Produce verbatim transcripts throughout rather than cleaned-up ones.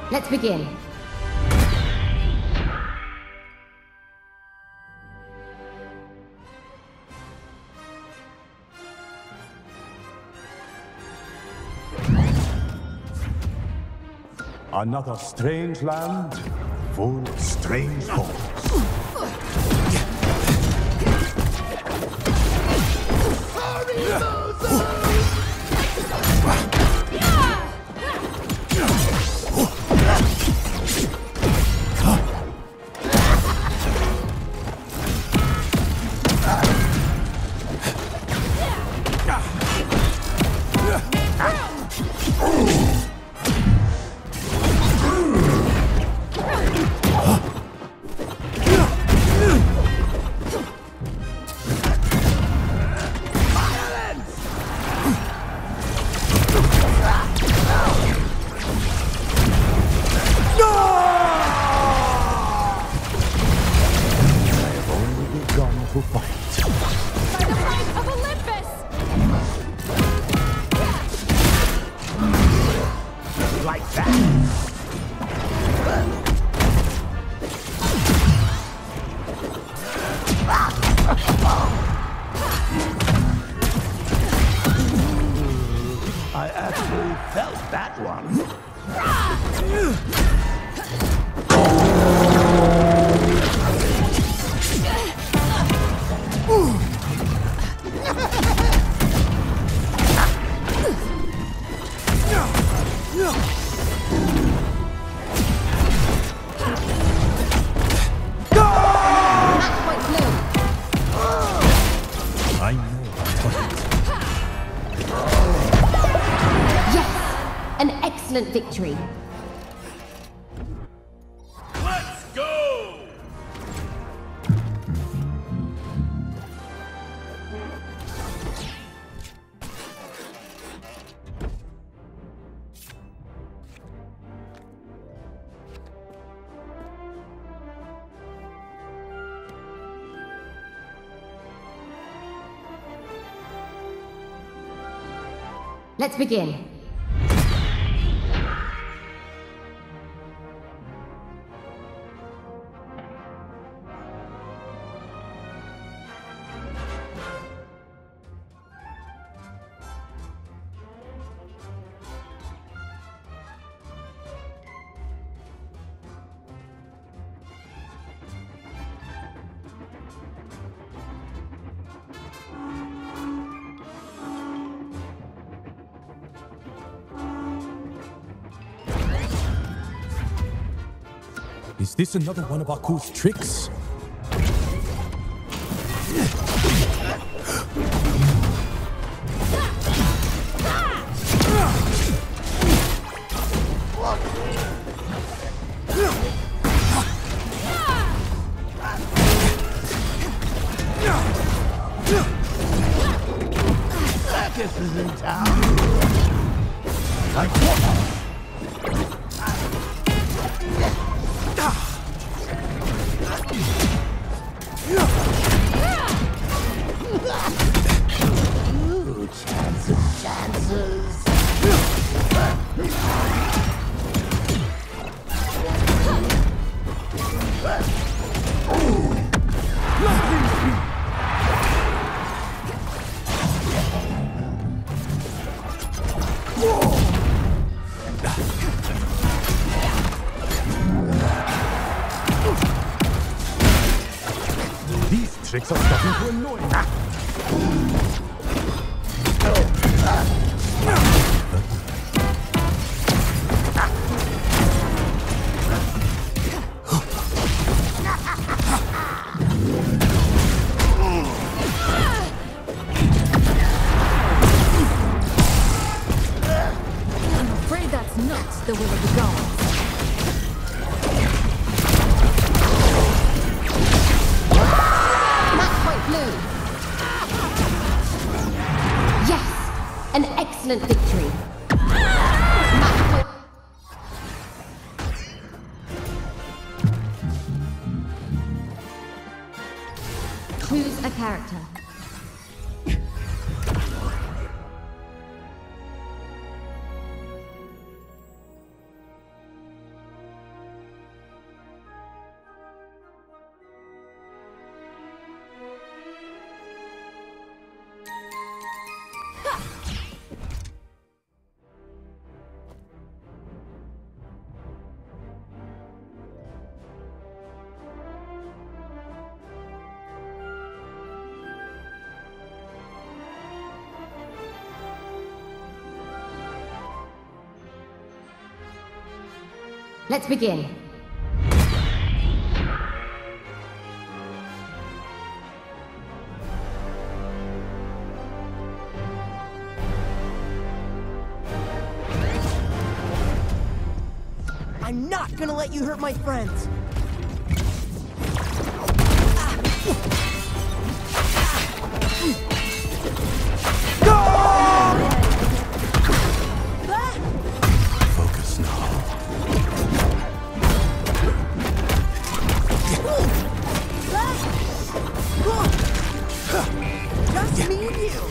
Let's begin. Another strange land, full of strange folks. I actually felt that one. I know Yes! An excellent victory. Let's go! Let's begin. Is this another one of Aku's tricks? Circus is in town. Like what? Ooh, chances, chances. These tricks are starting to annoy me. I'm afraid that's not the will of the gods. Match point blue. Yes! An excellent victory. Match point. Choose a character. let's begin. I'm not gonna let you hurt my friends! Focus now. Just me and you!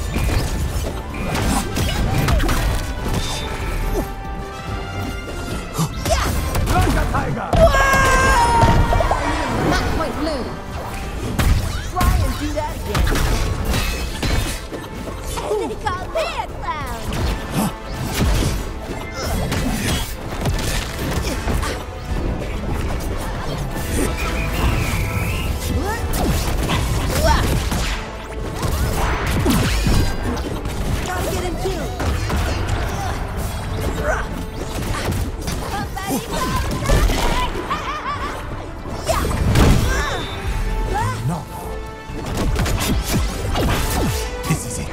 Match point blue. Try and do that again! And they call me a clown! Gotta get him too! No. This is it.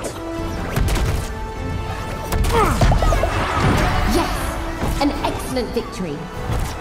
Yes, an excellent victory.